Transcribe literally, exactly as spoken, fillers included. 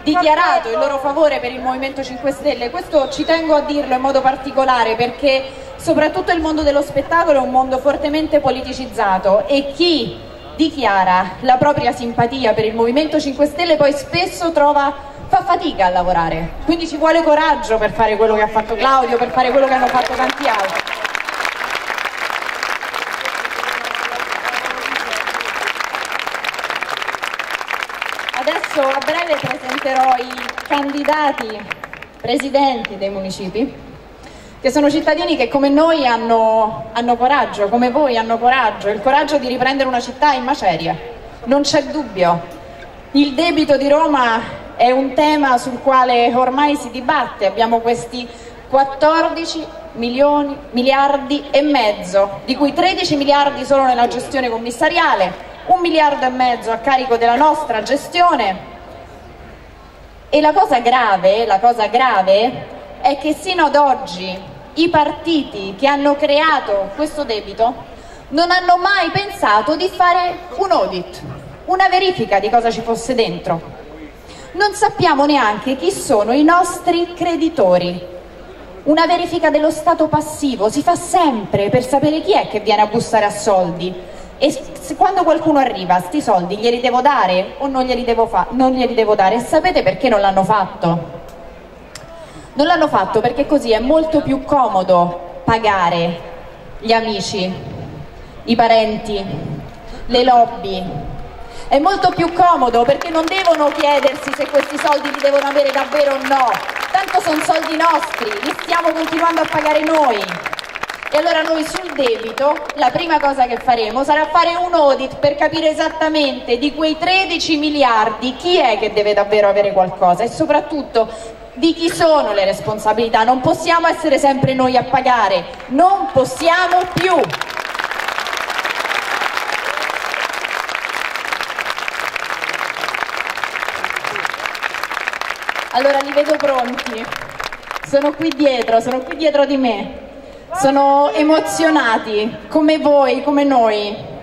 dichiarato il loro favore per il Movimento cinque Stelle. Questo ci tengo a dirlo in modo particolare perché soprattutto il mondo dello spettacolo è un mondo fortemente politicizzato e chi dichiara la propria simpatia per il Movimento cinque Stelle poi spesso trova, fa fatica a lavorare, quindi ci vuole coraggio per fare quello che ha fatto Claudio, per fare quello che hanno fatto tanti altri. Adesso a breve presenterò i candidati presidenti dei municipi, che sono cittadini che come noi hanno, hanno coraggio, come voi hanno coraggio, il coraggio di riprendere una città in macerie, non c'è dubbio. Il debito di Roma è un tema sul quale ormai si dibatte, abbiamo questi quattordici milioni, miliardi e mezzo, di cui tredici miliardi solo nella gestione commissariale, un miliardo e mezzo a carico della nostra gestione. E la cosa grave, la cosa grave è che sino ad oggi i partiti che hanno creato questo debito non hanno mai pensato di fare un audit, una verifica di cosa ci fosse dentro. Non sappiamo neanche chi sono i nostri creditori. Una verifica dello stato passivo si fa sempre per sapere chi è che viene a bussare a soldi e quando qualcuno arriva, sti soldi glieli devo dare o non glieli devo, fa non glieli devo dare. E sapete perché non l'hanno fatto? Non l'hanno fatto perché così è molto più comodo pagare gli amici, i parenti, le lobby. È molto più comodo perché non devono chiedersi se questi soldi li devono avere davvero o no. Tanto sono soldi nostri, li stiamo continuando a pagare noi. E allora noi sul debito la prima cosa che faremo sarà fare un audit per capire esattamente di quei tredici miliardi chi è che deve davvero avere qualcosa e soprattutto di chi sono le responsabilità. Non possiamo essere sempre noi a pagare, non possiamo più. Allora li vedo pronti, sono qui dietro, sono qui dietro di me, sono emozionati come voi, come noi.